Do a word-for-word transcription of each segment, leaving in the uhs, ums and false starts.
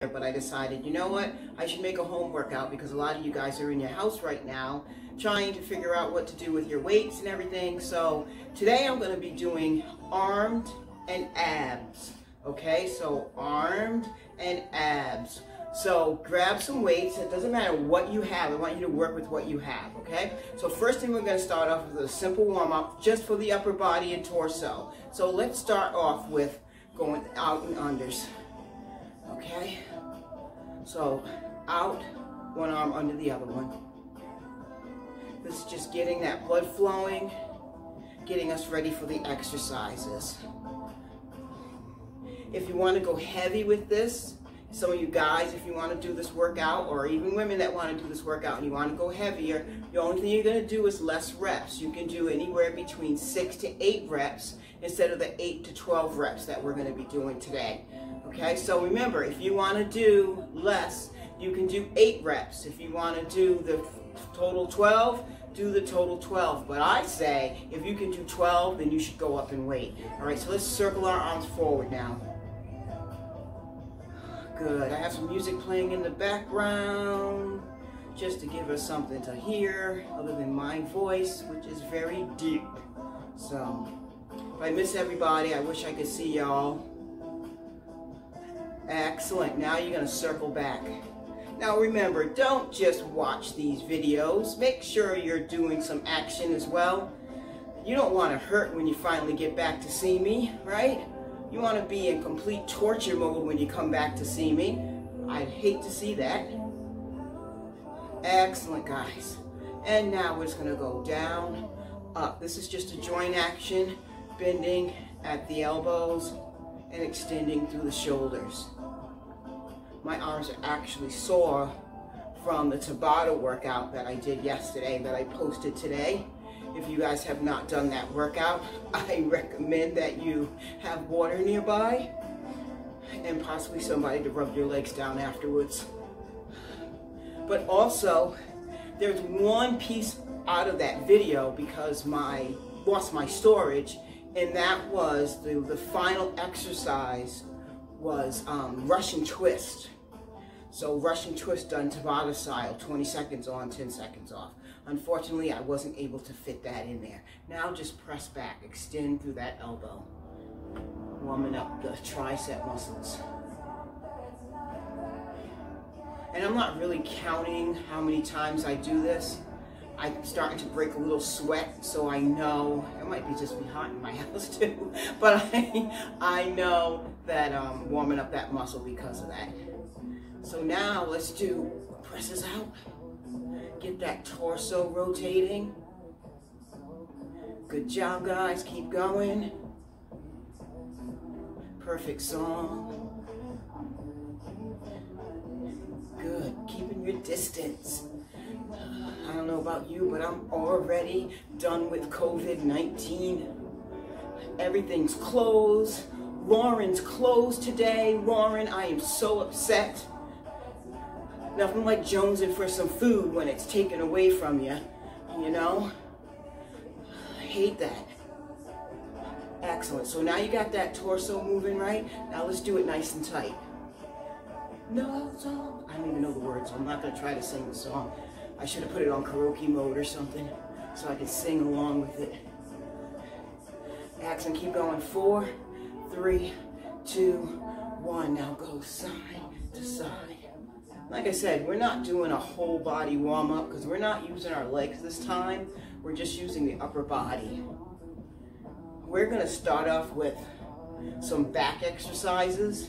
but I decided, you know what, I should make a home workout because a lot of you guys are in your house right now trying to figure out what to do with your weights and everything. So today I'm going to be doing armed and abs. Okay, so armed and abs. So grab some weights. It doesn't matter what you have. I want you to work with what you have, okay? So first thing, we're going to start off with a simple warm-up just for the upper body and torso. So let's start off with going out and unders, okay? So out, one arm under the other one. This is just getting that blood flowing, getting us ready for the exercises. If you want to go heavy with this, some of you guys, if you want to do this workout, or even women that want to do this workout and you want to go heavier, the only thing you're going to do is less reps. You can do anywhere between six to eight reps instead of the eight to twelve reps that we're going to be doing today. Okay, so remember, if you want to do less, you can do eight reps. If you want to do the total twelve, do the total twelve. But I say, if you can do twelve, then you should go up in weight. All right, so let's circle our arms forward now. Good. I have some music playing in the background just to give us something to hear other than my voice, which is very deep. So if I miss everybody, I wish I could see y'all. Excellent. Now you're going to circle back. Now remember, don't just watch these videos. Make sure you're doing some action as well. You don't want to hurt when you finally get back to see me, right? You want to be in complete torture mode when you come back to see me. I'd hate to see that. Excellent, guys. And now we're just going to go down, up. This is just a joint action, bending at the elbows and extending through the shoulders. My arms are actually sore from the Tabata workout that I did yesterday, that I posted today. If you guys have not done that workout, I recommend that you have water nearby and possibly somebody to rub your legs down afterwards. But also, there's one piece out of that video because my lost my storage, and that was the, the final exercise was um, Russian twist. So Russian twist done Tabata style, twenty seconds on, ten seconds off. Unfortunately, I wasn't able to fit that in there. Now just press back, extend through that elbow, warming up the tricep muscles. And I'm not really counting how many times I do this. I'm starting to break a little sweat, so I know, it might be just be hot in my house too, but I, I know that I'm warming up that muscle because of that. So now let's do presses out. Get that torso rotating. Good job, guys. Keep going. Perfect song. Good. Keeping your distance. I don't know about you, but I'm already done with COVID nineteen. Everything's closed. Lauren's closed today. Lauren, I am so upset. Nothing like jonesing for some food when it's taken away from you, you know? I hate that. Excellent. So now you got that torso moving, right? Now let's do it nice and tight. No song. I don't even know the words, so I'm not going to try to sing the song. I should have put it on karaoke mode or something so I could sing along with it. Excellent. Keep going. Four, three, two, one. Now go side to side. Like I said, we're not doing a whole body warm-up because we're not using our legs this time. We're just using the upper body. We're going to start off with some back exercises.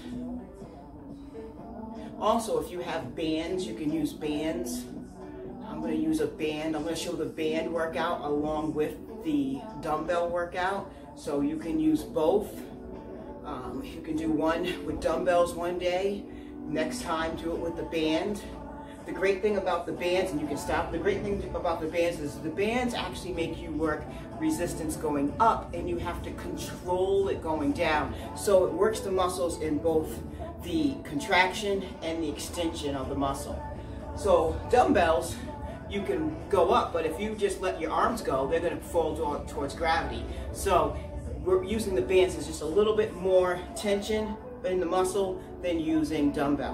Also, if you have bands, you can use bands. I'm going to use a band. I'm going to show the band workout along with the dumbbell workout. So you can use both. Um, you can do one with dumbbells one day. Next time, do it with the band. The great thing about the bands, and you can stop, the great thing about the bands is the bands actually make you work resistance going up and you have to control it going down. So it works the muscles in both the contraction and the extension of the muscle. So dumbbells, you can go up, but if you just let your arms go, they're going to fall towards gravity. So we're using the bands as just a little bit more tension in the muscle than using dumbbells.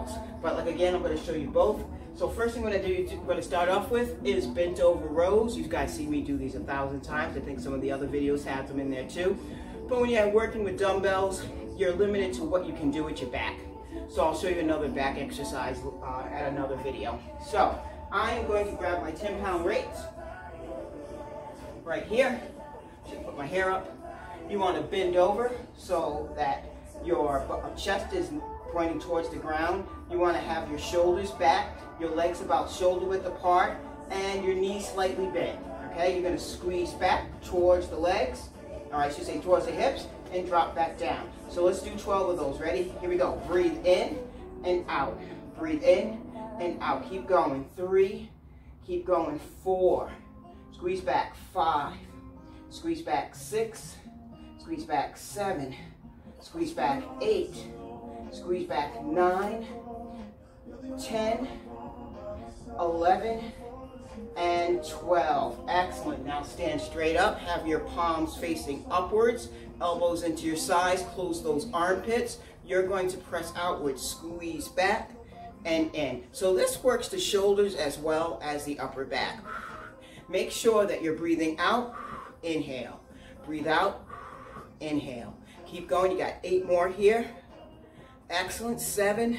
But like again, I'm going to show you both. So first thing I'm going to do, I'm going to start off with is bent over rows. You guys see me do these a thousand times. I think some of the other videos have them in there too. But when you're working with dumbbells, you're limited to what you can do with your back. So I'll show you another back exercise uh, at another video. So I am going to grab my ten pound weights right here. Just put my hair up. You want to bend over so that your chest is pointing towards the ground. You want to have your shoulders back, your legs about shoulder width apart, and your knees slightly bent. Okay, you're going to squeeze back towards the legs. All right, I should say towards the hips, and drop back down. So let's do twelve of those. Ready? Here we go. Breathe in and out. Breathe in and out. Keep going. Three. Keep going. Four. Squeeze back. Five. Squeeze back. Six. Squeeze back. Seven. Squeeze back. Eight. Squeeze back. Nine. Ten. Eleven. And twelve. Excellent. Now stand straight up. Have your palms facing upwards. Elbows into your sides. Close those armpits. You're going to press outward. Squeeze back and in. So this works the shoulders as well as the upper back. Make sure that you're breathing out. Inhale. Breathe out. Inhale. Keep going. You got eight more here. Excellent. Seven.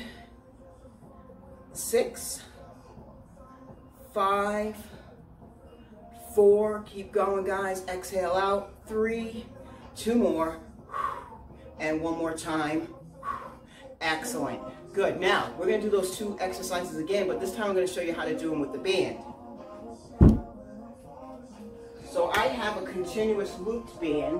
Six. Five. Four. Keep going, guys. Exhale out. Three. Two more. And one more time. Excellent. Good. Now, we're going to do those two exercises again, but this time I'm going to show you how to do them with the band. So I have a continuous looped band.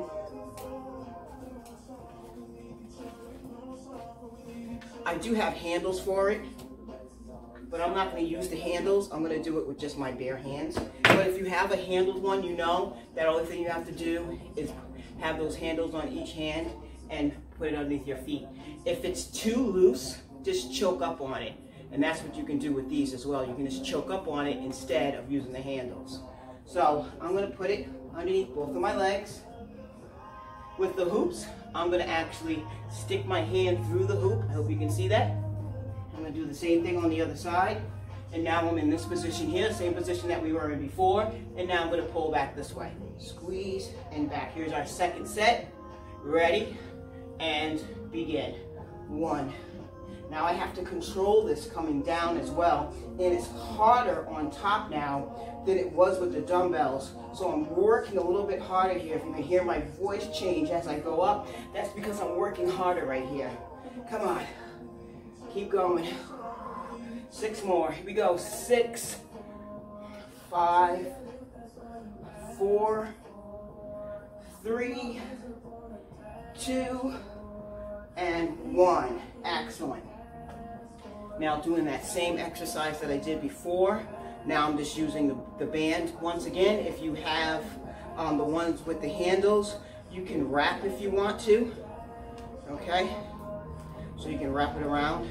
I do have handles for it, but I'm not going to use the handles. I'm going to do it with just my bare hands. But if you have a handled one, you know that only thing you have to do is have those handles on each hand and put it underneath your feet. If it's too loose, just choke up on it. And that's what you can do with these as well. You can just choke up on it instead of using the handles. So I'm going to put it underneath both of my legs. With the hoops, I'm going to actually stick my hand through the hoop. I hope you can see that. I'm going to do the same thing on the other side. And now I'm in this position here, same position that we were in before. And now I'm going to pull back this way. Squeeze and back. Here's our second set. Ready? And begin. One. Now I have to control this coming down as well. And it's harder on top now than it was with the dumbbells. So I'm working a little bit harder here. If you can hear my voice change as I go up, that's because I'm working harder right here. Come on. Keep going. Six more. Here we go. Six, five, four, three, two, and one. Excellent. Now doing that same exercise that I did before. Now I'm just using the, the band. Once again, if you have um, the ones with the handles, you can wrap if you want to. Okay? So you can wrap it around.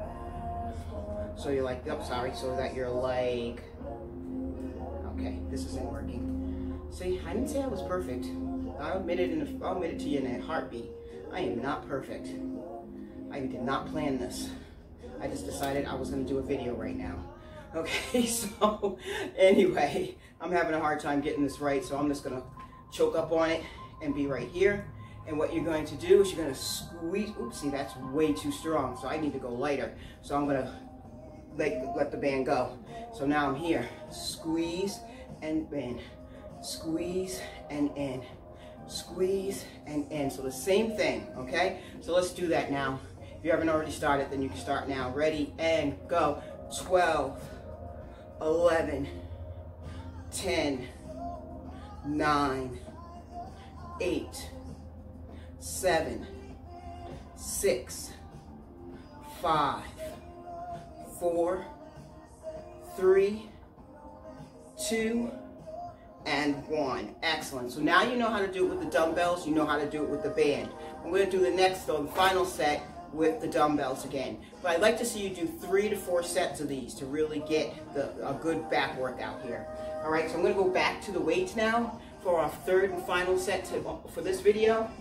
So you're like, oh, sorry, so that you're like, okay, this isn't working. See, I didn't say I was perfect. I'll admit it, in a, I'll admit it to you in a heartbeat. I am not perfect. I did not plan this. I just decided I was going to do a video right now. Okay, so anyway, I'm having a hard time getting this right, so I'm just going to choke up on it and be right here. And what you're going to do is you're going to squeeze. Oops, see, that's way too strong, so I need to go lighter. So I'm going to let, let the band go. So now I'm here. Squeeze and in. Squeeze and in. Squeeze and in. So the same thing, okay? So let's do that now. If you haven't already started, then you can start now. Ready and go. twelve, eleven, ten, nine, eight, seven, six, five, four, three, two, and one. Excellent. So now you know how to do it with the dumbbells. You know how to do it with the band. I'm going to do the next, though, the final set with the dumbbells again. But I'd like to see you do three to four sets of these to really get the, a good back workout here. All right, so I'm going to go back to the weights now for our third and final set to, for this video.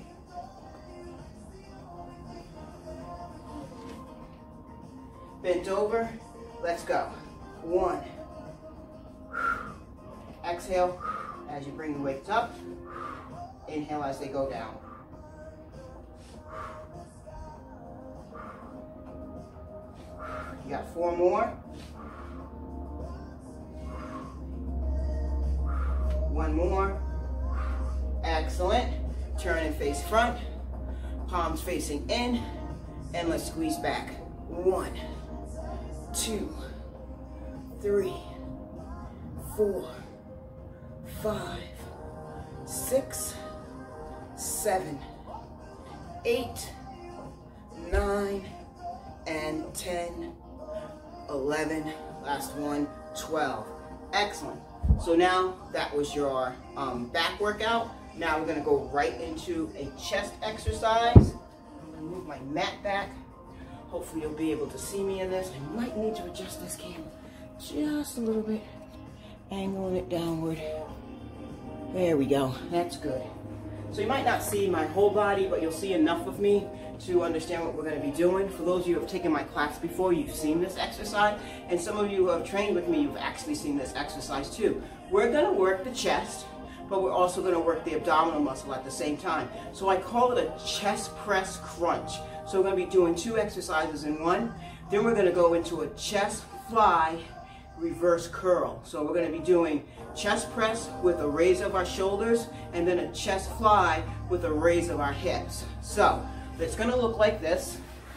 bent over. Let's go. One. Exhale as you bring the weights up. Inhale as they go down. You got four more. One more. Excellent. Turn and face front. Palms facing in. And let's squeeze back. One, two, three, four, five, six, seven, eight, nine, and ten, eleven, last one, twelve. Excellent. So now that was your um, back workout. Now we're gonna go right into a chest exercise. I'm gonna move my mat back. Hopefully you'll be able to see me in this. I might need to adjust this camera just a little bit. Angling it downward. There we go, that's good. So you might not see my whole body, but you'll see enough of me to understand what we're going to be doing. For those of you who have taken my class before, you've seen this exercise, and some of you who have trained with me, you've actually seen this exercise too. We're going to work the chest, but we're also going to work the abdominal muscle at the same time. So I call it a chest press crunch. So we're going to be doing two exercises in one. Then we're going to go into a chest fly reverse curl. So we're going to be doing chest press with a raise of our shoulders, and then a chest fly with a raise of our hips. So it's going to look like this.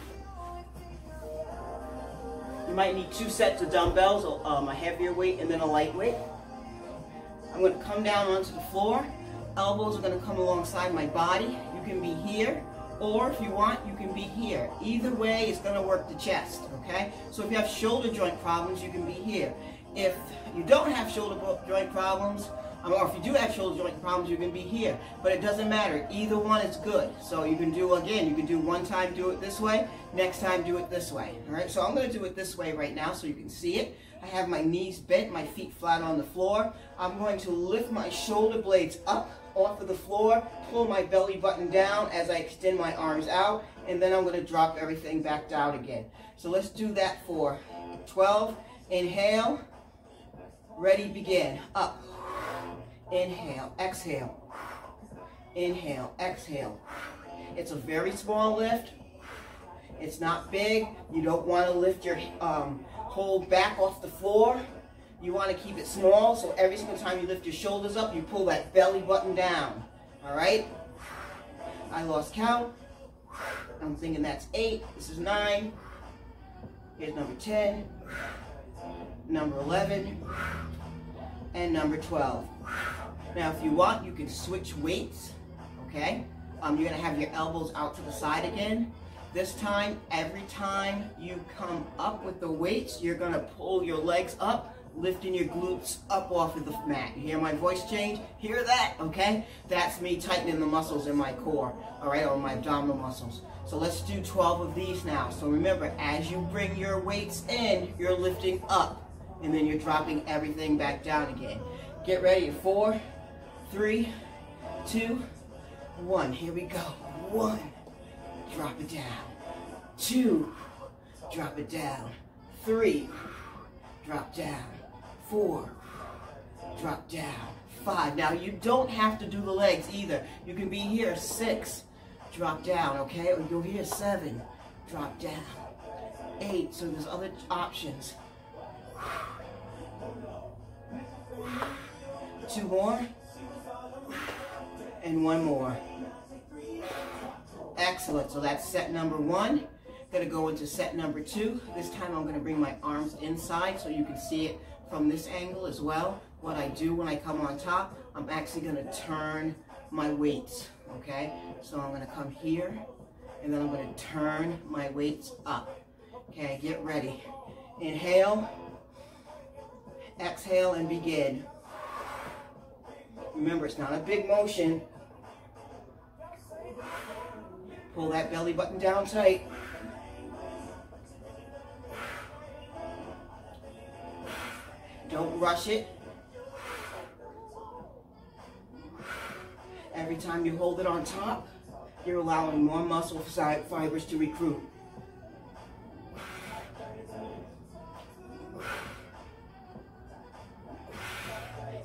You might need two sets of dumbbells, um, a heavier weight and then a light weight. I'm going to come down onto the floor. Elbows are going to come alongside my body. You can be here, or if you want, you can be here. Either way, it's going to work the chest, okay? So if you have shoulder joint problems, you can be here. If you don't have shoulder joint problems, um, or if you do have shoulder joint problems, you can be here. But it doesn't matter. Either one is good. So you can do, again, you can do one time, do it this way. Next time, do it this way. All right? So I'm going to do it this way right now so you can see it. I have my knees bent, my feet flat on the floor. I'm going to lift my shoulder blades up off of the floor, pull my belly button down as I extend my arms out, and then I'm going to drop everything back down again. So let's do that for twelve. Inhale. Ready, begin. Up. Inhale, exhale. Inhale, exhale. It's a very small lift. It's not big. You don't want to lift your um, whole back off the floor. You want to keep it small, so every single time you lift your shoulders up, you pull that belly button down. All right? I lost count. I'm thinking that's eight. This is nine. Here's number ten. Number eleven. And number twelve. Now, if you want, you can switch weights. Okay? Um, you're going to have your elbows out to the side again. This time, every time you come up with the weights, you're going to pull your legs up, lifting your glutes up off of the mat. You hear my voice change? Hear that, okay? That's me tightening the muscles in my core, all right, or my abdominal muscles. So let's do twelve of these now. So remember, as you bring your weights in, you're lifting up, and then you're dropping everything back down again. Get ready. Four, three, two, one. Here we go. One, drop it down. Two, drop it down. Three, drop down. Four, drop down. Five. Now you don't have to do the legs either. You can be here. Six, drop down, okay? Or go here. Seven, drop down. Eight. So there's other options. Two more. And one more. Excellent. So that's set number one. Going to go into set number two. This time I'm going to bring my arms inside so you can see it from this angle as well. What I do when I come on top, I'm actually going to turn my weights, okay? So I'm going to come here, and then I'm going to turn my weights up. Okay, get ready. Inhale, exhale, and begin. Remember, it's not a big motion. Pull that belly button down tight. Don't rush it. Every time you hold it on top, you're allowing more muscle fibers to recruit.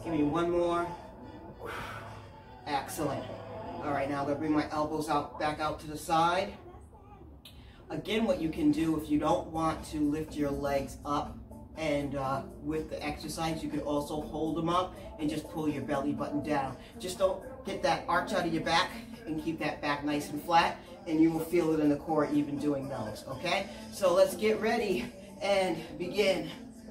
Give me one more. Excellent. All right, now I'm gonna bring my elbows out, back out to the side. Again, what you can do if you don't want to lift your legs up and uh, with the exercise, you can also hold them up and just pull your belly button down. Just don't get that arch out of your back and keep that back nice and flat, and you will feel it in the core even doing those, okay? So let's get ready and begin.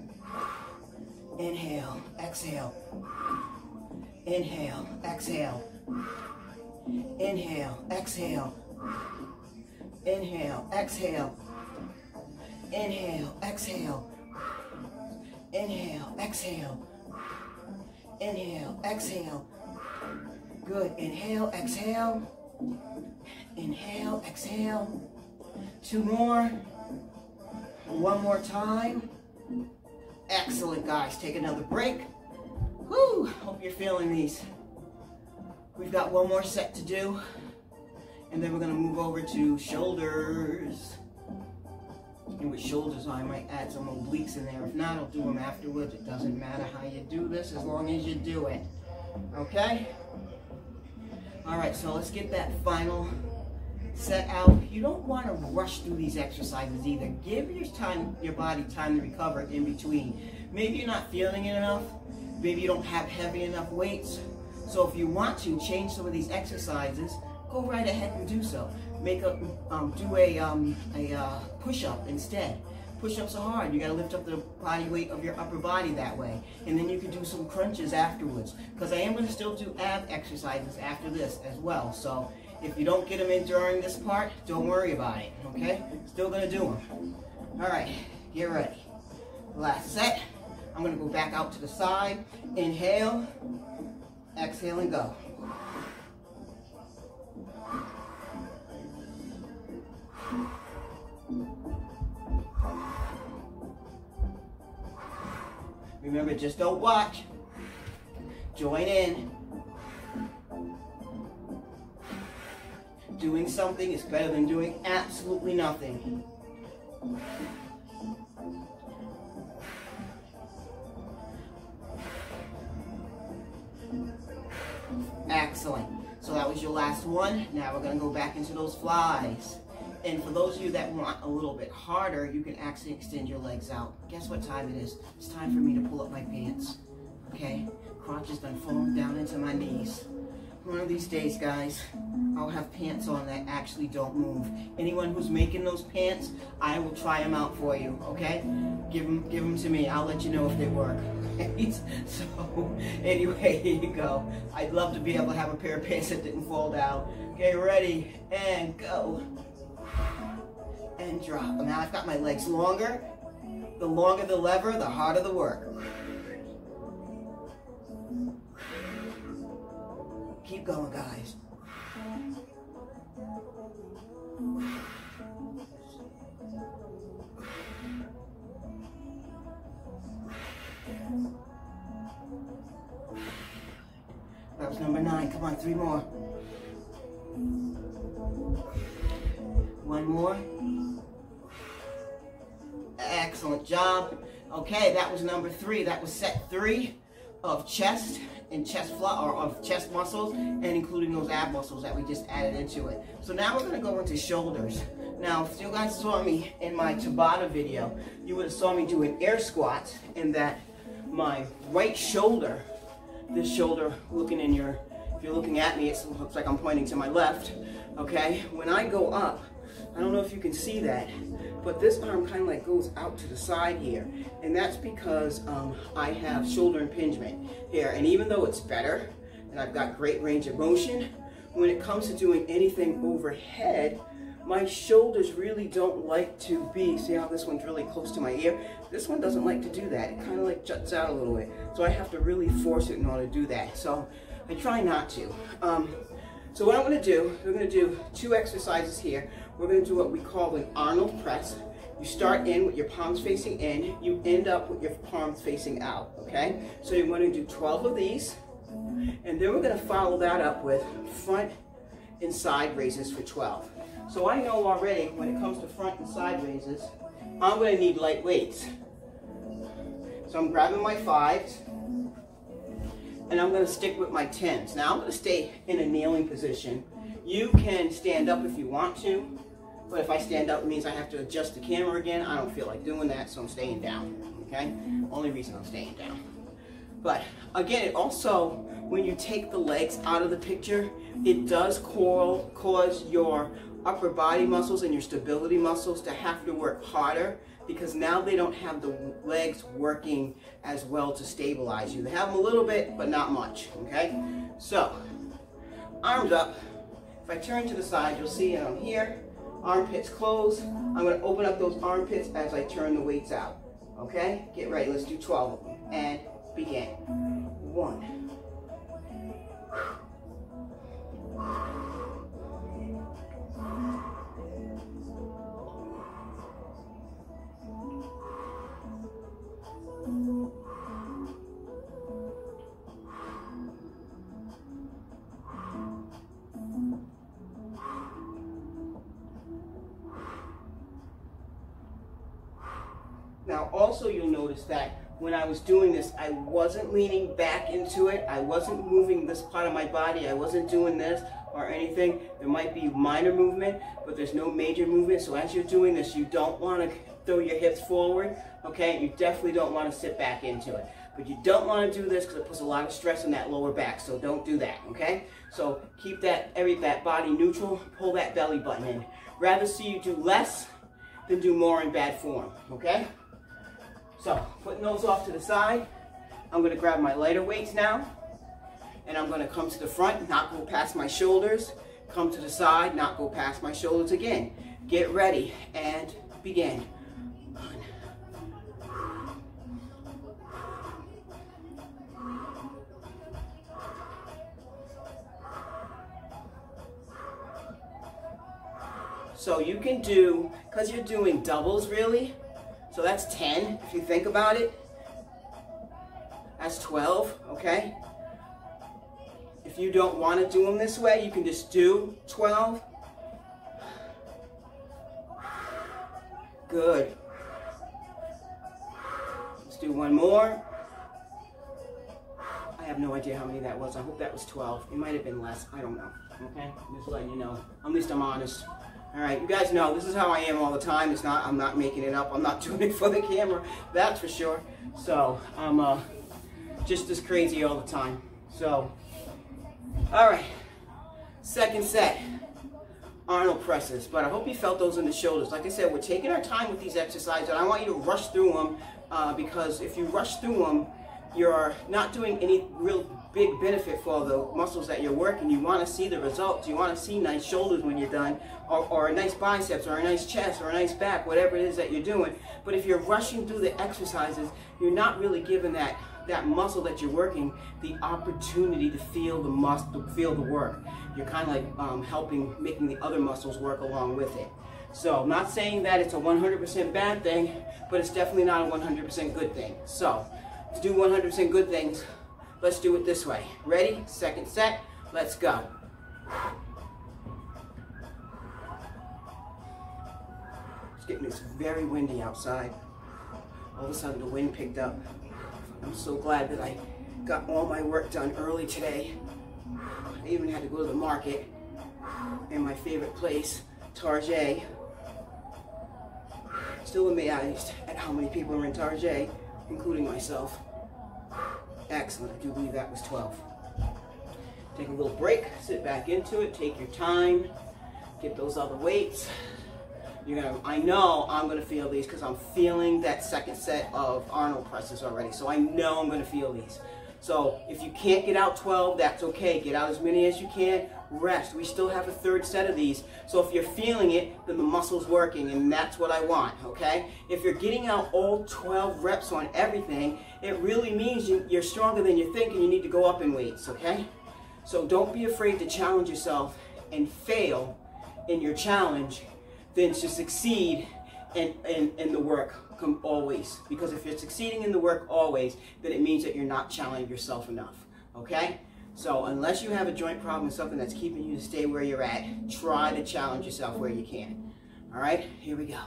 Inhale, exhale. Inhale, exhale. Inhale, exhale. Inhale, exhale. Inhale, exhale. Inhale, exhale. Inhale, exhale. Good. Inhale, exhale. Inhale, exhale. Two more. One more time. Excellent, guys. Take another break. Woo! Hope you're feeling these. We've got one more set to do, and then we're going to move over to shoulders. And with shoulders, I might add some obliques in there. If not, I'll do them afterwards. It doesn't matter how you do this as long as you do it. Okay? All right, so let's get that final set out. You don't want to rush through these exercises either. Give your time, your body time to recover in between. Maybe you're not feeling it enough. Maybe you don't have heavy enough weights. So if you want to change some of these exercises, go right ahead and do so. Make a, um, do a, um, a uh, push-up instead. Push-ups are hard. You got to lift up the body weight of your upper body that way. And then you can do some crunches afterwards. Because I am going to still do ab exercises after this as well. So if you don't get them in during this part, don't worry about it. Okay? Still going to do them. All right. Get ready. Last set. I'm going to go back out to the side. Inhale. Exhale and go. Remember, just don't watch. Join in. Doing something is better than doing absolutely nothing. Excellent. So that was your last one. Now we're going to go back into those flies. And for those of you that want a little bit harder, you can actually extend your legs out. Guess what time it is? It's time for me to pull up my pants. Okay? Crotch is done falling down into my knees. One of these days, guys, I'll have pants on that actually don't move. Anyone who's making those pants, I will try them out for you, okay? Give them, give them to me. I'll let you know if they work. Okay? So, anyway, here you go. I'd love to be able to have a pair of pants that didn't fall down. Okay, ready, and go. And drop. Now I've got my legs longer. The longer the lever, the harder the work. Keep going, guys. That was number nine. Come on, three more. One more. Excellent job. Okay, that was number three. That was set three of chest and chest fly, or of chest muscles, and including those ab muscles that we just added into it. So now we're going to go into shoulders. Now, if you guys saw me in my Tabata video, you would have saw me doing air squats, and that my right shoulder, this shoulder looking in your, if you're looking at me, it looks like I'm pointing to my left, okay? When I go up, I don't know if you can see that, but this arm kind of like goes out to the side here. And that's because um, I have shoulder impingement here. And even though it's better, and I've got great range of motion, when it comes to doing anything overhead, my shoulders really don't like to be, see how this one's really close to my ear? This one doesn't like to do that. It kind of like juts out a little bit. So I have to really force it in order to do that. So I try not to. Um, so what I'm gonna do, we're gonna do two exercises here. We're going to do what we call an Arnold press. You start in with your palms facing in, you end up with your palms facing out, okay? So you're going to do twelve of these, and then we're going to follow that up with front and side raises for twelve. So I know already when it comes to front and side raises, I'm going to need light weights. So I'm grabbing my fives, and I'm gonna stick with my tens. Now I'm gonna stay in a kneeling position. You can stand up if you want to, but if I stand up, it means I have to adjust the camera again. I don't feel like doing that, so I'm staying down, okay? Only reason I'm staying down. But again, it also, when you take the legs out of the picture, it does cause your upper body muscles and your stability muscles to have to work harder, because now they don't have the legs working as well to stabilize you. They have them a little bit, but not much, okay? So, arms up. If I turn to the side, you'll see I'm here. Armpits closed. I'm going to open up those armpits as I turn the weights out. Okay? Get ready. Let's do twelve of them. And begin. One. Now also you'll notice that when I was doing this, I wasn't leaning back into it. I wasn't moving this part of my body. I wasn't doing this or anything. There might be minor movement, but there's no major movement. So as you're doing this, you don't want to throw your hips forward, okay? You definitely don't want to sit back into it. But you don't want to do this because it puts a lot of stress on that lower back, so don't do that, okay? So keep that, every, that body neutral, pull that belly button in. Rather see you do less than do more in bad form, okay? So, putting those off to the side, I'm going to grab my lighter weights now, and I'm going to come to the front, not go past my shoulders, come to the side, not go past my shoulders again. Get ready, and begin. So you can do, because you're doing doubles really, so that's ten, if you think about it. That's twelve, okay? If you don't want to do them this way, you can just do twelve. Good. Let's do one more. I have no idea how many that was. I hope that was twelve. It might have been less. I don't know, okay? I'm just letting you know. At least I'm honest. All right, you guys know this is how I am all the time. It's not, I'm not making it up. I'm not doing it for the camera, that's for sure. So I'm uh, just as crazy all the time. So, all right, second set, Arnold presses. But I hope you felt those in the shoulders. Like I said, we're taking our time with these exercises, and I want you to rush through them uh, because if you rush through them, you're not doing any real big benefit for the muscles that you're working. You want to see the results. You want to see nice shoulders when you're done, or, or a nice biceps, or a nice chest, or a nice back, whatever it is that you're doing. But if you're rushing through the exercises, you're not really giving that that muscle that you're working the opportunity to feel the muscle, to feel the work. You're kind of like um, helping, making the other muscles work along with it. So I'm not saying that it's a one hundred percent bad thing, but it's definitely not a one hundred percent good thing. So to do one hundred percent good things, let's do it this way. Ready? Second set. Let's go. It's getting it's very windy outside. All of a sudden the wind picked up. I'm so glad that I got all my work done early today. I even had to go to the market in my favorite place, Target. Still amazed at how many people are in Target, including myself. Excellent. I do believe that was twelve. Take a little break, sit back into it, take your time, get those other weights. You're gonna, I know I'm gonna feel these because I'm feeling that second set of Arnold presses already. So I know I'm gonna feel these. So if you can't get out twelve, that's okay. Get out as many as you can. Rest. We still have a third set of these. So if you're feeling it, then the muscle's working, and that's what I want, okay? If you're getting out all twelve reps on everything, it really means you, you're stronger than you think and you need to go up in weights, okay? So don't be afraid to challenge yourself and fail in your challenge than to succeed in, in, in the work come always. Because if you're succeeding in the work always, then it means that you're not challenging yourself enough, okay? So unless you have a joint problem, something that's keeping you to stay where you're at, try to challenge yourself where you can. All right, here we go.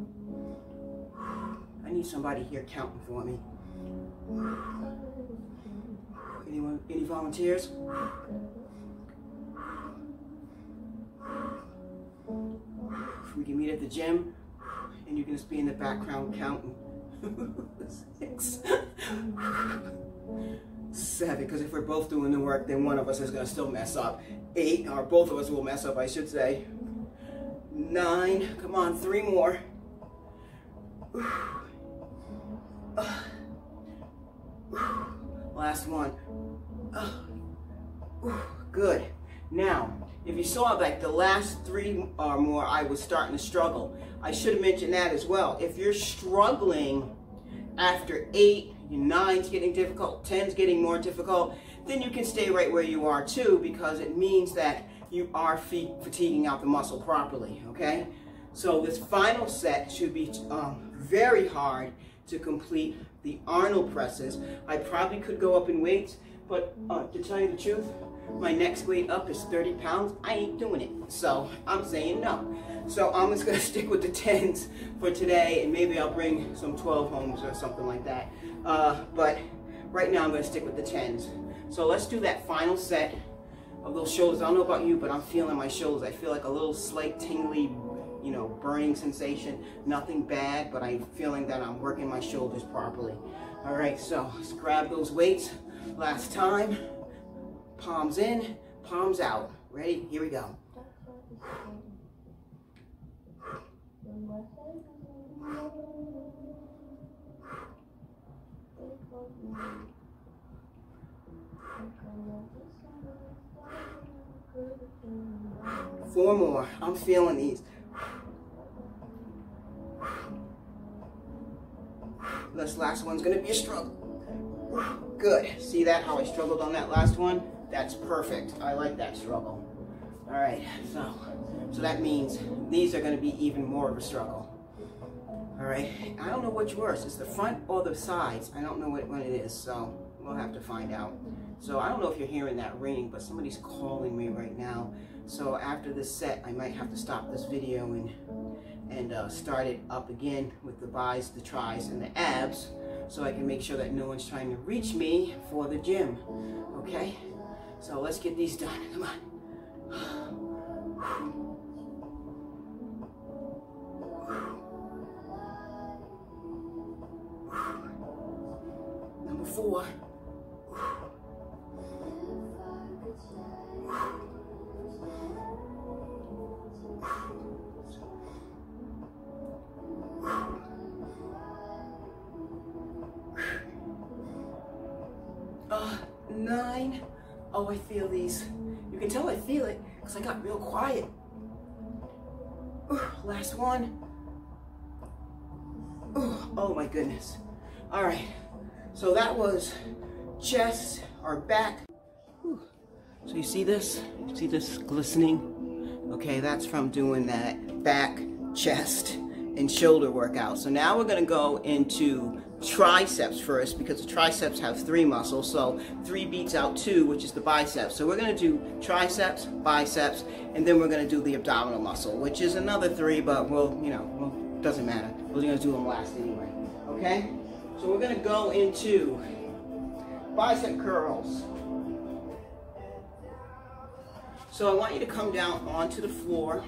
I need somebody here counting for me. Anyone, any volunteers? We can meet at the gym, and you can just be in the background counting. Six, seven, because if we're both doing the work, then one of us is going to still mess up. Eight, or both of us will mess up, I should say. Nine, come on, three more. Last one. Good. Now, if you saw like the last three or more, I was starting to struggle. I should have mentioned that as well. If you're struggling after eight, nine's getting difficult, ten's getting more difficult, then you can stay right where you are too, because it means that you are fatiguing out the muscle properly, okay? So this final set should be um, very hard to complete the Arnold presses. I probably could go up in weights, but uh, to tell you the truth, my next weight up is thirty pounds. I ain't doing it. So I'm saying no. So I'm just gonna stick with the tens for today, and maybe I'll bring some twelve homes or something like that. Uh, but right now I'm gonna stick with the tens. So let's do that final set of those shoulders. I don't know about you, but I'm feeling my shoulders. I feel like a little slight tingly, you know, burning sensation. Nothing bad, but I'm feeling that I'm working my shoulders properly. All right, so let's grab those weights. Last time. Palms in, palms out. Ready? Here we go. Four more. I'm feeling these. This last one's gonna be a struggle. Good. See that? How I struggled on that last one? That's perfect. I like that struggle. All right, so so that means these are going to be even more of a struggle. All right, I don't know which worse. It's the front or the sides. I don't know what one it is, so we'll have to find out. So I don't know if you're hearing that ringing, but somebody's calling me right now. So after this set, I might have to stop this video and and uh, start it up again with the bis, the tris, and the abs, so I can make sure that no one's trying to reach me for the gym. Okay? So let's get these done. Come on. Number four. Uh, nine. Oh, I feel these. You can tell I feel it because I got real quiet. Ooh, last one. Ooh, oh my goodness. All right. So that was chest or back. Ooh. So you see this? You see this glistening? Okay, that's from doing that back, chest, and shoulder workout. So now we're going to go into triceps first, because the triceps have three muscles, so three beats out two, which is the biceps. So we're going to do triceps, biceps, and then we're going to do the abdominal muscle, which is another three, but we'll, you know, well, doesn't matter. We're going to do them last anyway. Okay? So we're going to go into bicep curls. So I want you to come down onto the floor.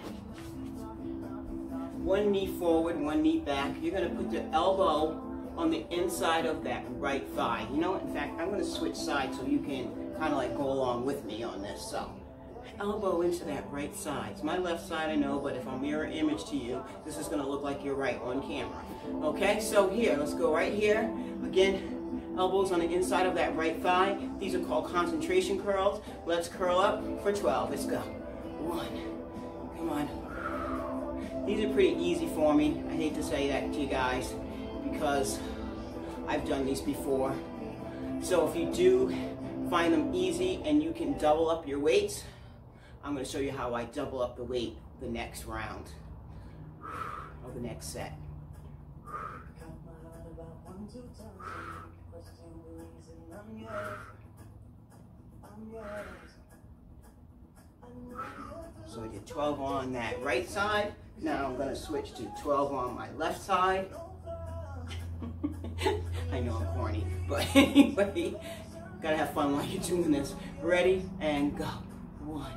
One knee forward, one knee back. You're going to put the elbow on the inside of that right thigh. You know, in fact, I'm going to switch sides so you can kind of like go along with me on this. So, elbow into that right side. It's my left side, I know, but if I mirror image to you, this is going to look like you're right on camera. Okay, so here, let's go right here. Again, elbows on the inside of that right thigh. These are called concentration curls. Let's curl up for twelve. Let's go. One. Come on. These are pretty easy for me. I hate to say that to you guys, because I've done these before. So if you do find them easy and you can double up your weights, I'm going to show you how I double up the weight the next round or the next set. So I did twelve on that right side. Now I'm going to switch to twelve on my left side. I know I'm corny, but anyway, Gotta have fun while you're doing this. Ready, and go. One.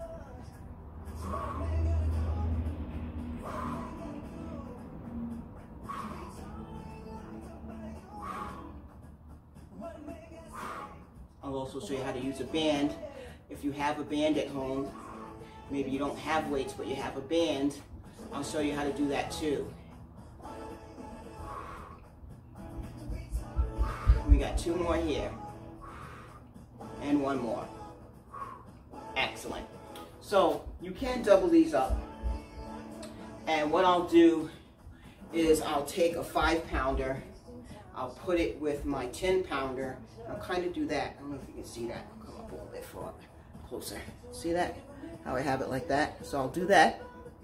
I'll also show you how to use a band. If you have a band at home, maybe you don't have weights, but you have a band, I'll show you how to do that too. We got two more here. And one more. Excellent. So you can double these up. And what I'll do is I'll take a five pounder, I'll put it with my ten pounder. I'll kind of do that. I don't know if you can see that. I'll come up a little bit for closer. See that? How I have it like that. So I'll do that.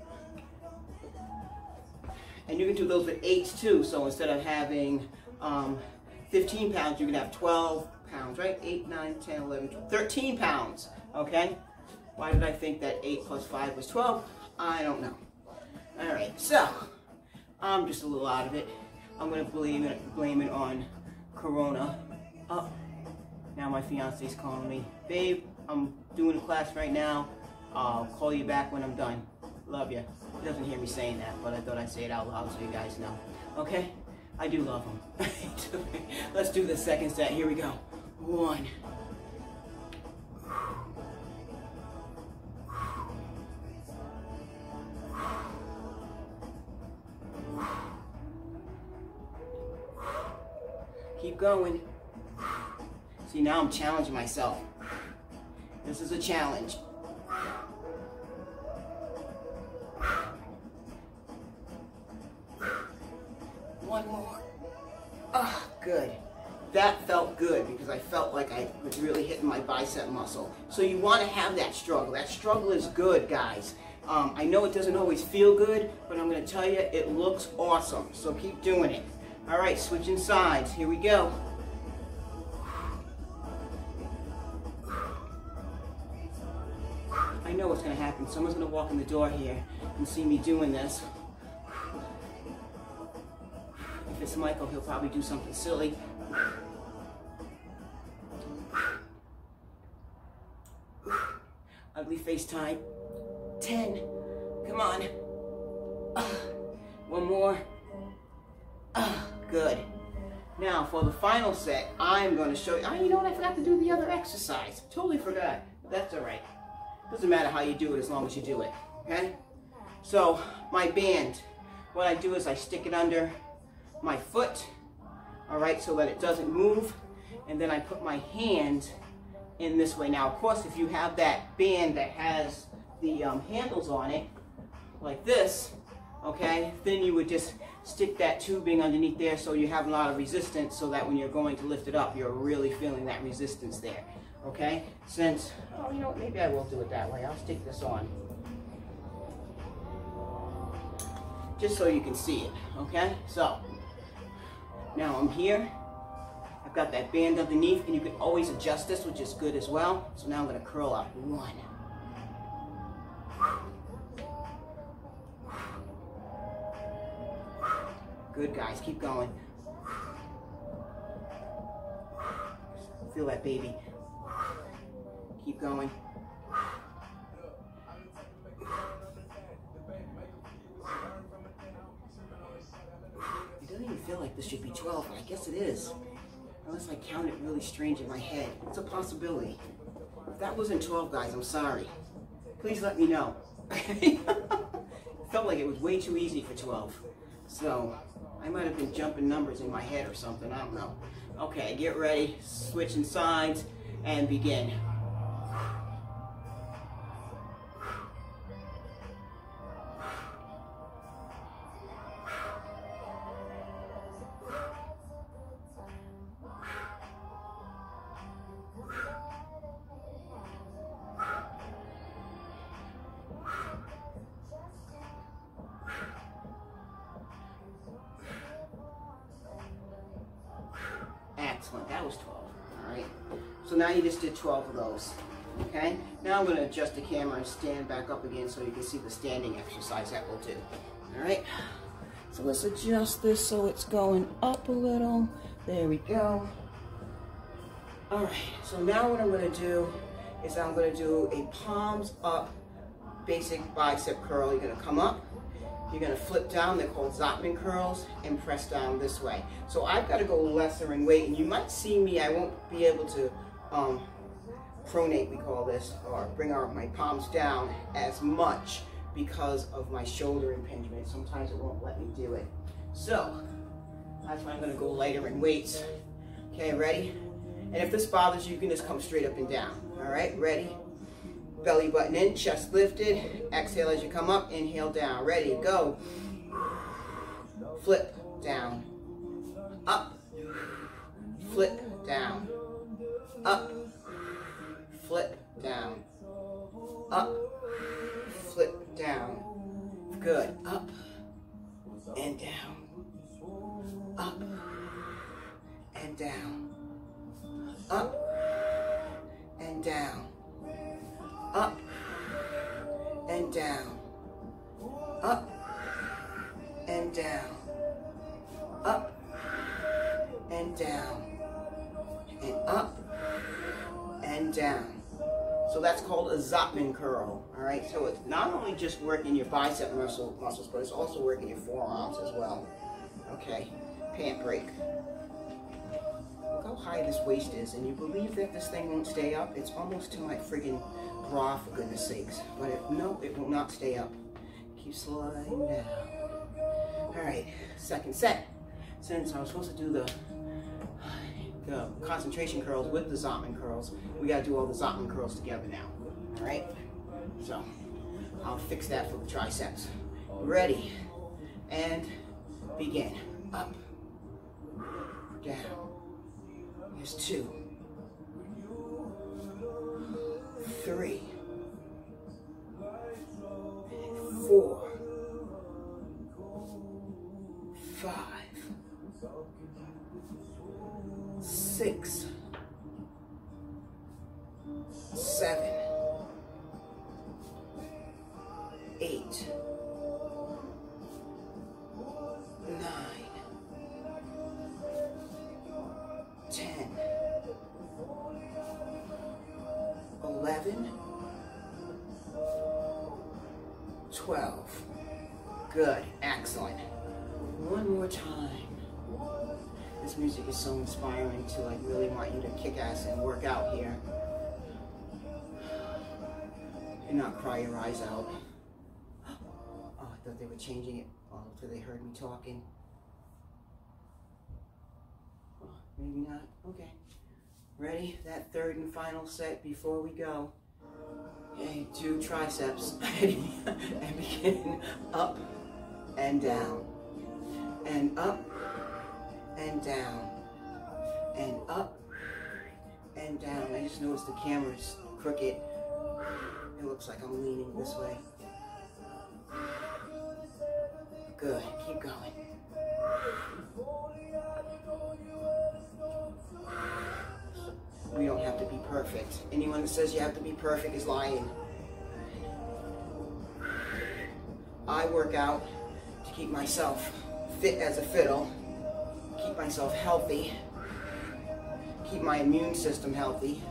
And you can do those with eights too. So instead of having um, fifteen pounds, you can have twelve pounds, right? eight, nine, ten, eleven, twelve, thirteen pounds, okay? Why did I think that eight plus five was twelve? I don't know. All right, so I'm just a little out of it. I'm gonna blame it, blame it on Corona. Oh, now my fiance's calling me. Babe, I'm doing a class right now. I'll call you back when I'm done. Love you. He doesn't hear me saying that, but I thought I'd say it out loud so you guys know. Okay? I do love him. Let's do the second set. Here we go. One. Keep going. See, now I'm challenging myself. This is a challenge. One more. Ah, good. That felt good because I felt like I was really hitting my bicep muscle. So you want to have that struggle. That struggle is good, guys. Um, I know it doesn't always feel good, but I'm going to tell you, it looks awesome. So keep doing it. All right, switching sides. Here we go. I know what's going to happen. Someone's going to walk in the door here and see me doing this. If it's Michael, he'll probably do something silly. Ugly face time. ten. Come on. Uh, one more. Uh, good. Now for the final set, I'm going to show you. Oh, you know what? I forgot to do the other exercise. Totally forgot. But that's all right. Doesn't matter how you do it as long as you do it. Okay? So my band, what I do is I stick it under my foot, all right, so that it doesn't move, and then I put my hand in this way. Now, of course, if you have that band that has the um, handles on it, like this, okay, then you would just stick that tubing underneath there so you have a lot of resistance so that when you're going to lift it up, you're really feeling that resistance there, okay? Since, oh, you know what, maybe I will do it that way. I'll stick this on. Just so you can see it, okay? So, now I'm here. I've got that band underneath, and you can always adjust this, which is good as well. So now I'm going to curl up. One. Good, guys. Keep going. Feel that, baby. Keep going. It doesn't even feel like this should be twelve, but I guess it is. Unless I count it really strange in my head. It's a possibility. If that wasn't twelve, guys, I'm sorry. Please let me know. It felt like it was way too easy for twelve. So, I might have been jumping numbers in my head or something. I don't know. Okay, get ready. Switching sides and begin. Excellent, that was twelve, all right? So now you just did twelve of those, okay? Now I'm gonna adjust the camera and stand back up again so you can see the standing exercise that we'll do, all right? So let's adjust this so it's going up a little. There we go. All right, so now what I'm gonna do is I'm gonna do a palms up basic bicep curl. You're gonna come up, you're gonna flip down, they're called Zotman curls, and press down this way. So I've gotta go lesser in weight, and you might see me, I won't be able to um, pronate, we call this, or bring our, my palms down as much because of my shoulder impingement. Sometimes it won't let me do it. So, that's why I'm gonna go lighter in weights. Okay, ready? And if this bothers you, you can just come straight up and down. All right, ready? Belly button in, chest lifted. Exhale as you come up, inhale down. Ready, go. Flip down. Up. Flip down. Up. Flip down. Up. Flip down. Good. Up and down. Up and down. Up and down. Up and down. Up and down. Up and down. And up and down. So that's called a Zotman curl. All right. So it's not only just working your bicep muscle muscles, but it's also working your forearms as well. Okay. Pant break. Look how high this waist is, and you believe that this thing won't stay up? It's almost to my friggin' bra, for goodness sakes. But it, no, it will not stay up. Keep sliding down. All right, second set. Since I was supposed to do the, the concentration curls with the Zotman curls, we gotta do all the Zotman curls together now. All right, so I'll fix that for the triceps. Ready, and begin. Up, down. Here's two, three, four, five, six, seven, eight, nine, ten, eleven, twelve. Good, excellent. One more time. This music is so inspiring to like really want you to kick ass and work out here. And not cry your eyes out. Oh, I thought they were changing it until they heard me talking. Oh, maybe not. Okay. Ready? That third and final set before we go. Okay, do triceps. And begin up and down. And up and down. And up and down. I just noticed the camera's crooked. It looks like I'm leaning this way. Good. Keep going. We don't have to be perfect. Anyone that says you have to be perfect is lying. I work out to keep myself fit as a fiddle, keep myself healthy, keep my immune system healthy.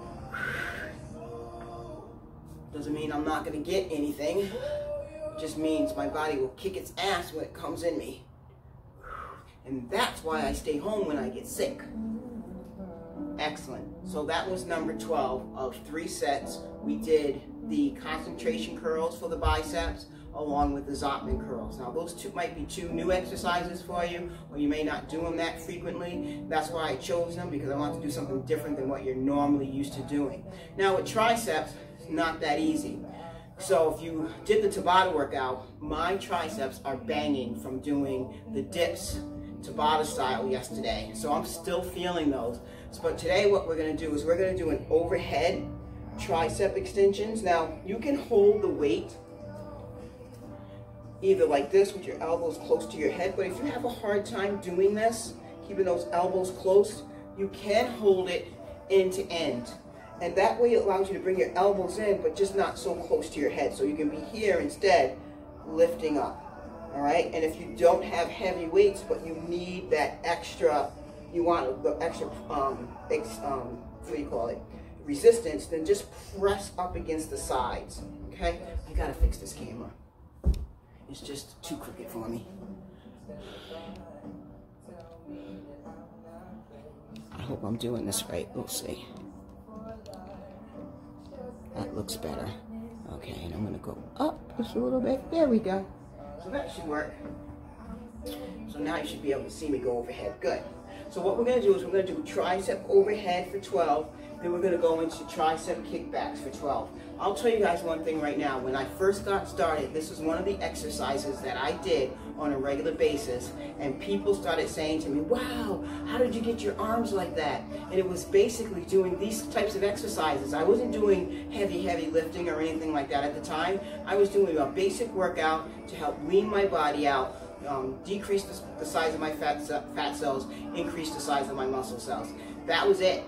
Doesn't mean I'm not going to get anything. It just means my body will kick its ass when it comes in me. And that's why I stay home when I get sick. Excellent. So that was number twelve of three sets. We did the concentration curls for the biceps along with the Zotman curls. Now those two might be two new exercises for you, or you may not do them that frequently. That's why I chose them, because I want to do something different than what you're normally used to doing. Now with triceps, it's not that easy. So if you did the Tabata workout, my triceps are banging from doing the dips Tabata style yesterday. So I'm still feeling those. But today what we're going to do is we're going to do an overhead tricep extensions. Now you can hold the weight either like this with your elbows close to your head, but if you have a hard time doing this, keeping those elbows close, you can hold it end to end. And that way it allows you to bring your elbows in, but just not so close to your head. So you can be here instead, lifting up, all right? And if you don't have heavy weights, but you need that extra, you want the extra um, ex, um, what do you call it, resistance, then just press up against the sides, okay? I gotta fix this camera. It's just too crooked for me. I hope I'm doing this right. We'll see. That looks better. Okay, and I'm gonna go up just a little bit. There we go. So that should work. So now you should be able to see me go overhead. Good. So what we're gonna do is we're gonna do tricep overhead for twelve, then we're gonna go into tricep kickbacks for twelve. I'll tell you guys one thing right now. When I first got started, this was one of the exercises that I did on a regular basis, and people started saying to me, wow, how did you get your arms like that? And it was basically doing these types of exercises. I wasn't doing heavy, heavy lifting or anything like that at the time. I was doing a basic workout to help lean my body out, um, decrease the, the size of my fat, fat cells, increase the size of my muscle cells. That was it.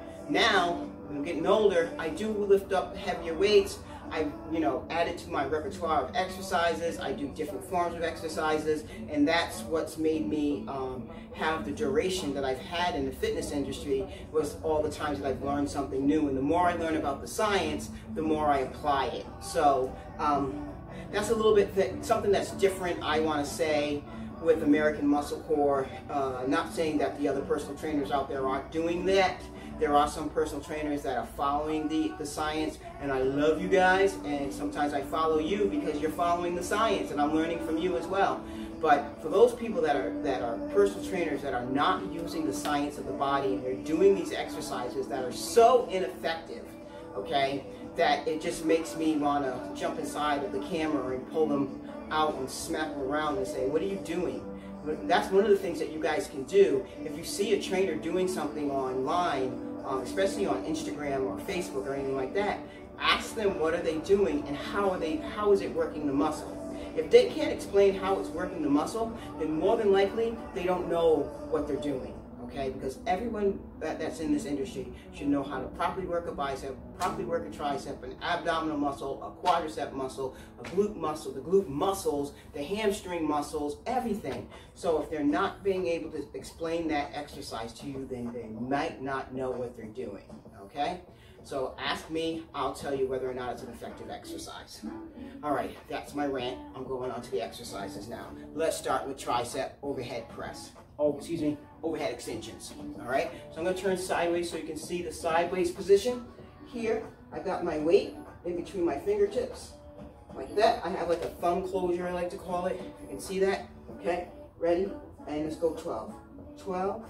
Now, when I'm getting older, I do lift up heavier weights. I, you know, add it to my repertoire of exercises. I do different forms of exercises, and that's what's made me um, have the duration that I've had in the fitness industry, was all the times that I've learned something new. And the more I learn about the science, the more I apply it. So um, that's a little bit th something that's different, I want to say, with American Muscle Core. Uh, not saying that the other personal trainers out there aren't doing that. There are some personal trainers that are following the, the science, and I love you guys, and sometimes I follow you because you're following the science, and I'm learning from you as well. But for those people that are, that are personal trainers that are not using the science of the body, and they're doing these exercises that are so ineffective, okay, that it just makes me want to jump inside of the camera and pull them out and smack them around and say, what are you doing? That's one of the things that you guys can do. If you see a trainer doing something online, um, especially on Instagram or Facebook or anything like that, ask them what are they doing and how are they, how is it working the muscle. If they can't explain how it's working the muscle, then more than likely they don't know what they're doing. Okay, because everyone that, that's in this industry should know how to properly work a bicep, properly work a tricep, an abdominal muscle, a quadricep muscle, a glute muscle, the glute muscles, the hamstring muscles, everything. So if they're not being able to explain that exercise to you, then they might not know what they're doing, okay? So ask me, I'll tell you whether or not it's an effective exercise. All right, that's my rant. I'm going on to the exercises now. Let's start with tricep overhead press. Oh, excuse me, overhead extensions. All right, so I'm going to turn sideways so you can see the sideways position. Here, I've got my weight in between my fingertips, like that. I have like a thumb closure, I like to call it. You can see that. Okay, ready? And let's go twelve. twelve,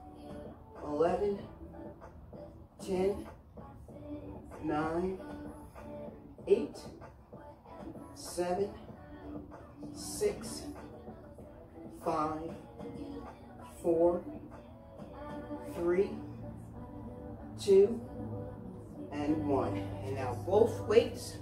eleven, ten, nine, eight, seven, six, five, four, three, two, and one. And now both weights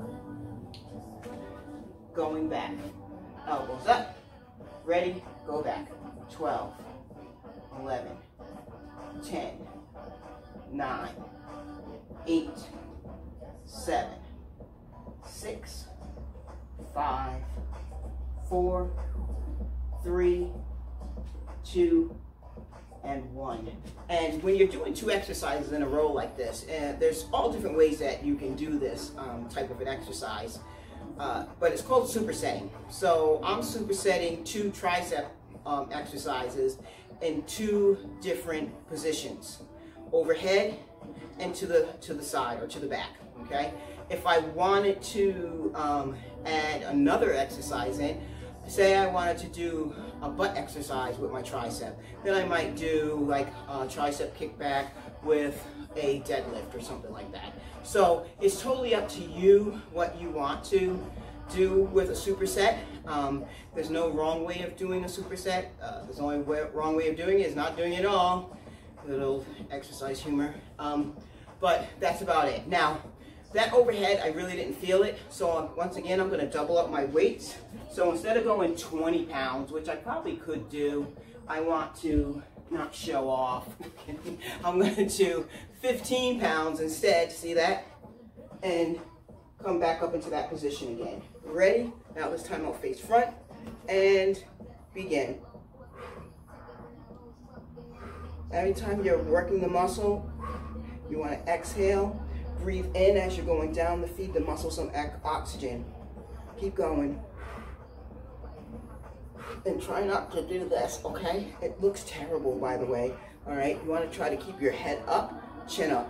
going back. Elbows up, ready, go back. twelve, eleven, ten, nine, eight, seven, six, five, four, three, two, and one. And when you're doing two exercises in a row like this, and there's all different ways that you can do this um, type of an exercise, uh, but it's called supersetting. So I'm supersetting two tricep um, exercises in two different positions, overhead and to the to the side or to the back. Okay. If I wanted to um, add another exercise in, say I wanted to do a butt exercise with my tricep, then I might do like a tricep kickback with a deadlift or something like that. So it's totally up to you what you want to do with a superset. Um, there's no wrong way of doing a superset. Uh, there's only way, wrong way of doing it is not doing it at all. Little exercise humor. Um, but that's about it. Now, that overhead, I really didn't feel it. So once again, I'm gonna double up my weights. So instead of going twenty pounds, which I probably could do, I want to not show off. I'm gonna do fifteen pounds instead, see that? And come back up into that position again. Ready? Now this time I'll face front and begin. Every time you're working the muscle, You want to exhale, breathe in as you're going down to feed the muscle some oxygen. Keep going. And try not to do this, okay? It looks terrible, by the way. All right, you want to try to keep your head up, chin up.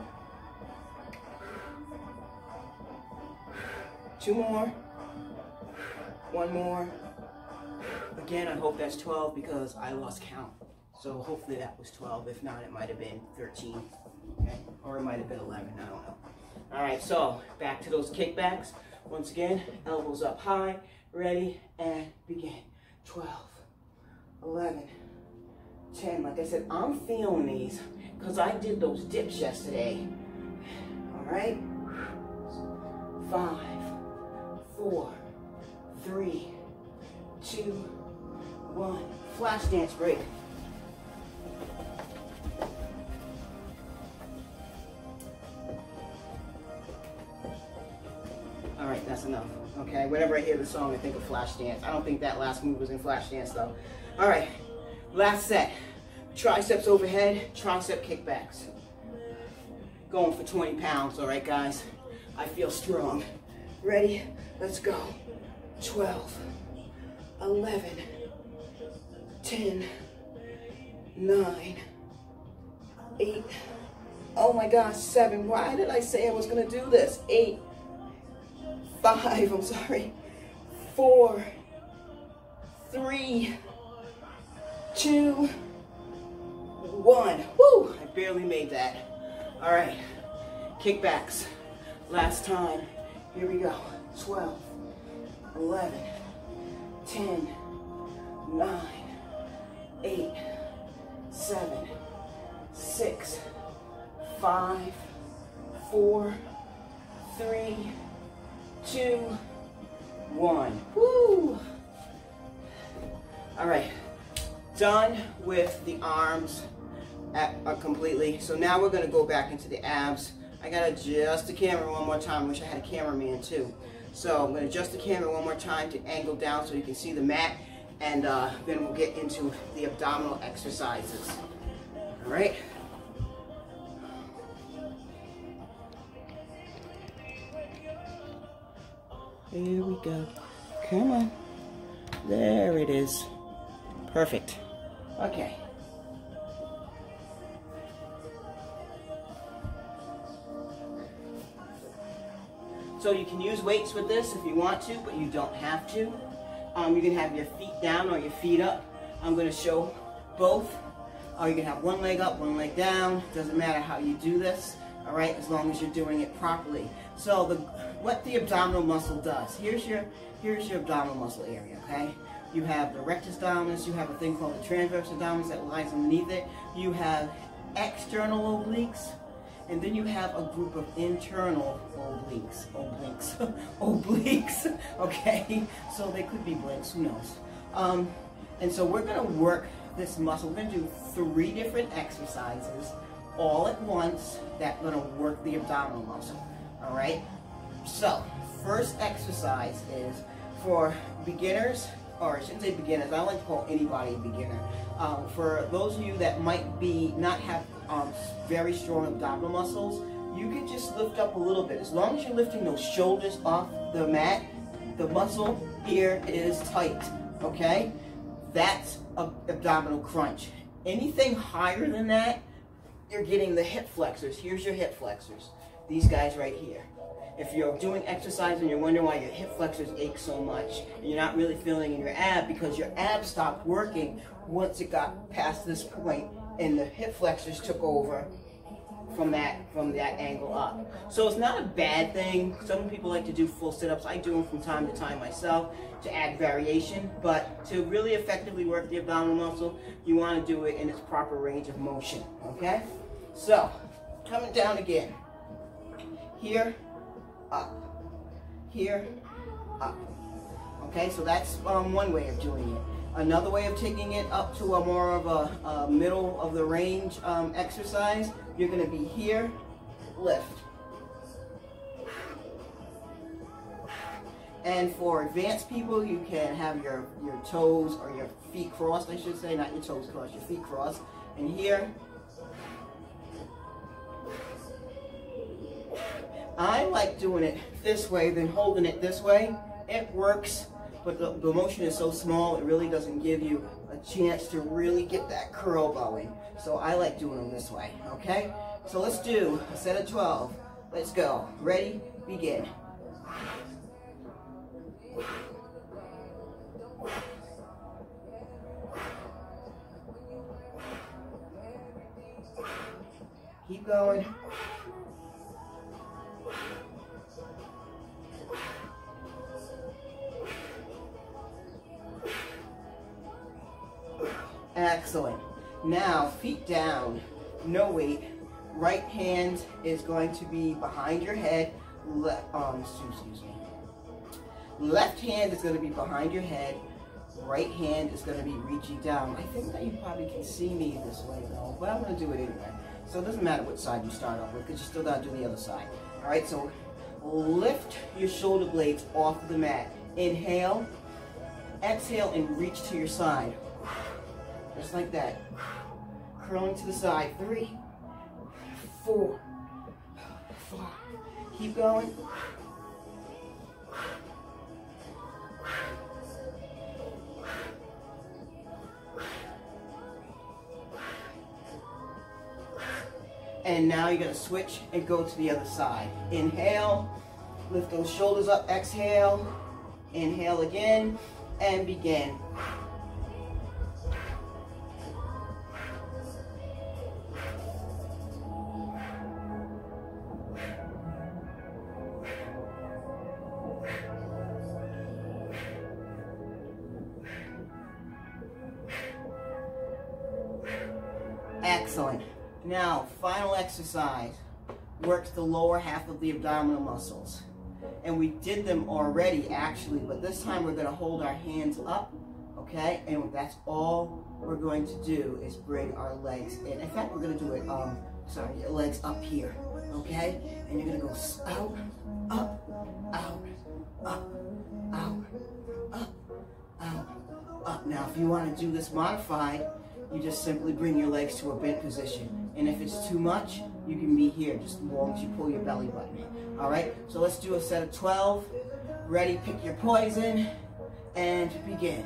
Two more. One more. Again, I hope that's twelve because I lost count. So hopefully that was twelve. If not, it might have been thirteen. Okay? Or it might have been eleven. I don't know. All right, so back to those kickbacks. Once again, elbows up high. Ready, and begin. twelve, eleven, ten. Like I said, I'm feeling these because I did those dips yesterday. All right? Five, four, three, two, one. Flash dance break. All right, that's enough. Okay, whenever I hear the song, I think of flash dance. I don't think that last move was in flash dance though. All right, last set. Triceps overhead, tricep kickbacks. Going for twenty pounds, all right guys? I feel strong. Ready? Let's go. twelve, eleven, ten, nine, eight, oh my gosh, seven. Why did I say I was gonna do this? eight, five, I'm sorry, four, three, two, one. Woo, I barely made that. All right, kickbacks, last time. Here we go. twelve, eleven, ten, nine, eight, seven, six, five, four, three, two, one. Woo! All right, done with the arms at, uh, completely. So now we're gonna go back into the abs. I gotta adjust the camera one more time. Wish I had a cameraman too. So I'm gonna adjust the camera one more time to angle down so you can see the mat, and uh, then we'll get into the abdominal exercises. All right. Here we go. Come on. There it is. Perfect. Okay. So you can use weights with this if you want to, but you don't have to. Um, you can have your feet down or your feet up. I'm going to show both. Or you can have one leg up, one leg down. Doesn't matter how you do this, all right, as long as you're doing it properly. So the, what the abdominal muscle does, here's your, here's your abdominal muscle area, okay? You have the rectus abdominis, you have a thing called the transverse abdominis that lies underneath it. You have external obliques, and then you have a group of internal obliques, obliques, obliques, okay? So they could be blinks, who knows? Um, and so we're gonna work this muscle. We're gonna do three different exercises all at once that are gonna work the abdominal muscle, all right? So, first exercise is for beginners, or I shouldn't say beginners, I don't like to call anybody a beginner. Um, for those of you that might be, not have um, very strong abdominal muscles, you can just lift up a little bit. As long as you're lifting those shoulders off the mat, the muscle here is tight, okay? That's an abdominal crunch. Anything higher than that, you're getting the hip flexors. Here's your hip flexors. These guys right here. If you're doing exercise and you're wondering why your hip flexors ache so much, and you're not really feeling in your ab because your abs stopped working once it got past this point and the hip flexors took over from that from that angle up. So it's not a bad thing. Some people like to do full sit-ups. I do them from time to time myself to add variation, but to really effectively work the abdominal muscle, you want to do it in its proper range of motion, okay? So, coming down again. Here, up. Here, up. Okay, so that's um, one way of doing it. Another way of taking it up to a more of a, a middle of the range um, exercise, you're going to be here, lift. And for advanced people, you can have your, your toes or your feet crossed, I should say, not your toes crossed, your feet crossed. And here, I like doing it this way than holding it this way. It works, but the, the motion is so small, it really doesn't give you a chance to really get that curl going. So I like doing them this way, okay? So let's do a set of twelve. Let's go. Ready? Begin. Keep going. Excellent. Now, feet down, no weight. Right hand is going to be behind your head. Le um, excuse me. Left hand is going to be behind your head. Right hand is going to be reaching down. I think that you probably can see me this way though, but I'm going to do it anyway. So it doesn't matter what side you start off with, because you still got to do the other side. All right, so lift your shoulder blades off the mat. Inhale, exhale, and reach to your side. Just like that. Curling to the side. Three, four, five. Keep going. And now you're going to switch and go to the other side. Inhale, lift those shoulders up, exhale, inhale again, and begin. Excellent. Now, final exercise works the lower half of the abdominal muscles. And we did them already, actually, but this time we're going to hold our hands up, okay? And that's all we're going to do is bring our legs in. In fact, we're going to do it, um, sorry, your legs up here, okay? And you're going to go out, up, out, up, out, up, out, up. Now, if you want to do this modified, you just simply bring your legs to a bent position. And if it's too much, you can be here just as long as you pull your belly button in. All right, so let's do a set of twelve. Ready, pick your poison, and begin.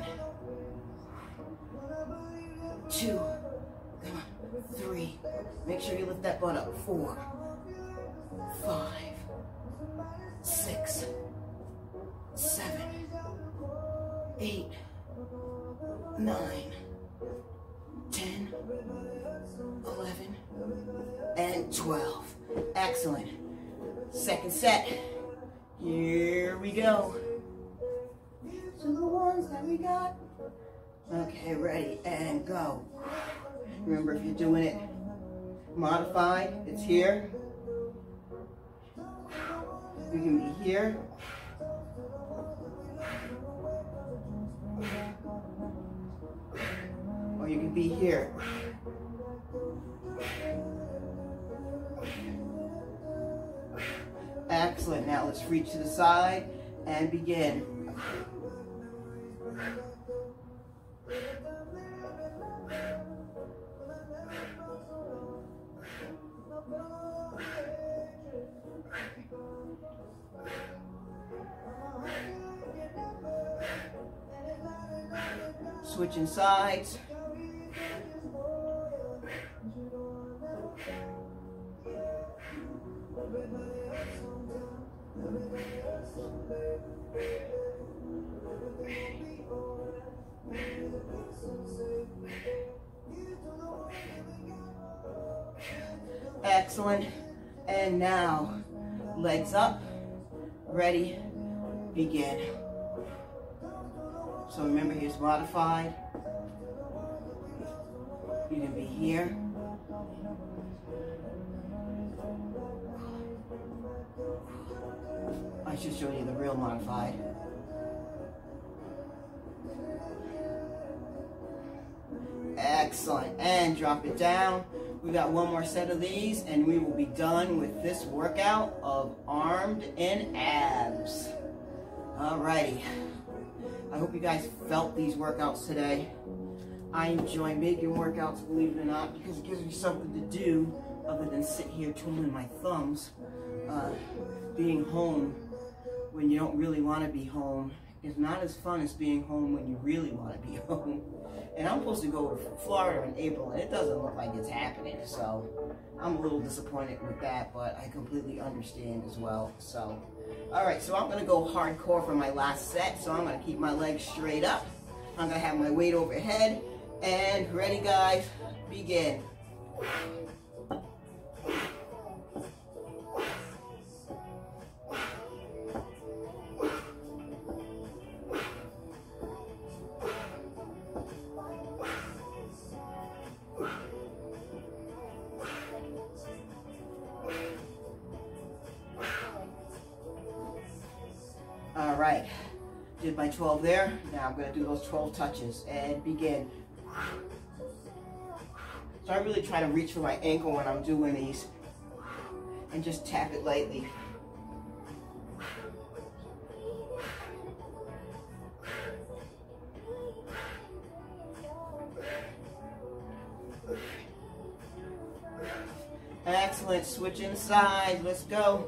Two, come on, three. Make sure you lift that butt up. Four, five, six, seven, eight, nine, ten, eleven, and twelve. Excellent. Second set. Here we go. So the ones that we got. Okay, ready, and go. Remember, if you're doing it modified, it's here. You can be here. Or you can be here. Excellent. Now let's reach to the side and begin. Switching sides. Excellent. And now, legs up, ready, begin. So remember, here's modified. You can be here. I should show you the real modified. Excellent. And drop it down. We got one more set of these and we will be done with this workout of armed and abs. Alrighty. I hope you guys felt these workouts today. I enjoy making workouts, believe it or not, because it gives me something to do other than sit here twiddling my thumbs. Uh, being home when you don't really want to be home is not as fun as being home when you really want to be home. And I'm supposed to go to Florida in April, and it doesn't look like it's happening. So I'm a little disappointed with that, but I completely understand as well. So, all right, so I'm going to go hardcore for my last set. So I'm going to keep my legs straight up. I'm going to have my weight overhead. And ready, guys, begin. All right, did my twelve there. Now I'm going to do those twelve touches and begin. So I really try to reach for my ankle when I'm doing these and just tap it lightly. Excellent, switching sides, let's go.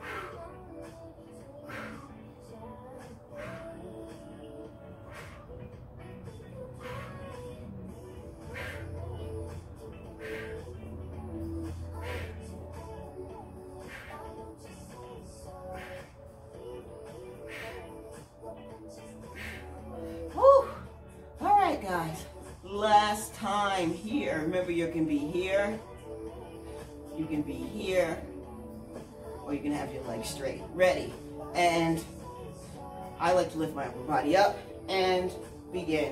Guys, last time here. Remember, you can be here, you can be here, or you can have your legs straight. Ready? And I like to lift my upper body up and begin.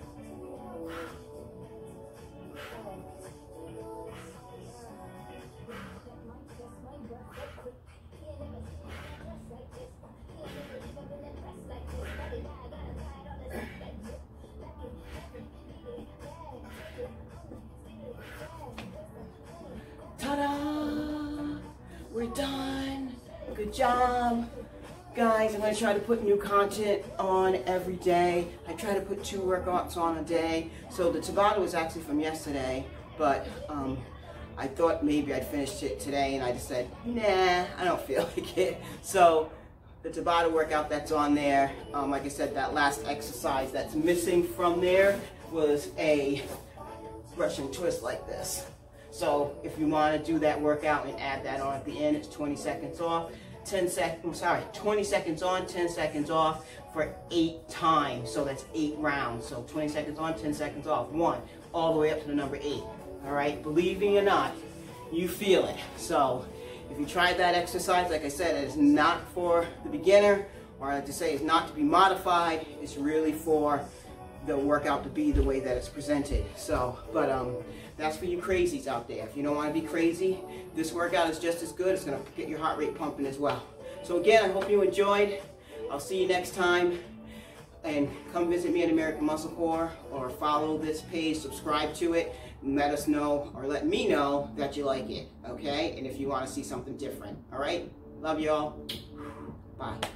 Ta-da! We're done. Good job. Guys, I'm going to try to put new content on every day. I try to put two workouts on a day. So the Tabata was actually from yesterday, but um, I thought maybe I'd finished it today, and I just said, nah, I don't feel like it. So the Tabata workout that's on there, um, like I said, that last exercise that's missing from there was a Russian twist like this. So if you want to do that workout and add that on at the end, it's twenty seconds off, ten seconds, I'm sorry, twenty seconds on, ten seconds off for eight times. So that's eight rounds. So twenty seconds on, ten seconds off, one, all the way up to the number eight. All right, believe me or not, you feel it. So if you tried that exercise, like I said, it is not for the beginner, or I like to say it's not to be modified. It's really for the workout to be the way that it's presented. So, but um, that's for you crazies out there. If you don't want to be crazy, this workout is just as good. It's going to get your heart rate pumping as well. So again, I hope you enjoyed. I'll see you next time. And come visit me at American Muscle Core, or follow this page, subscribe to it, and let us know, or let me know that you like it, okay? And if you want to see something different, all right? Love you all. Bye.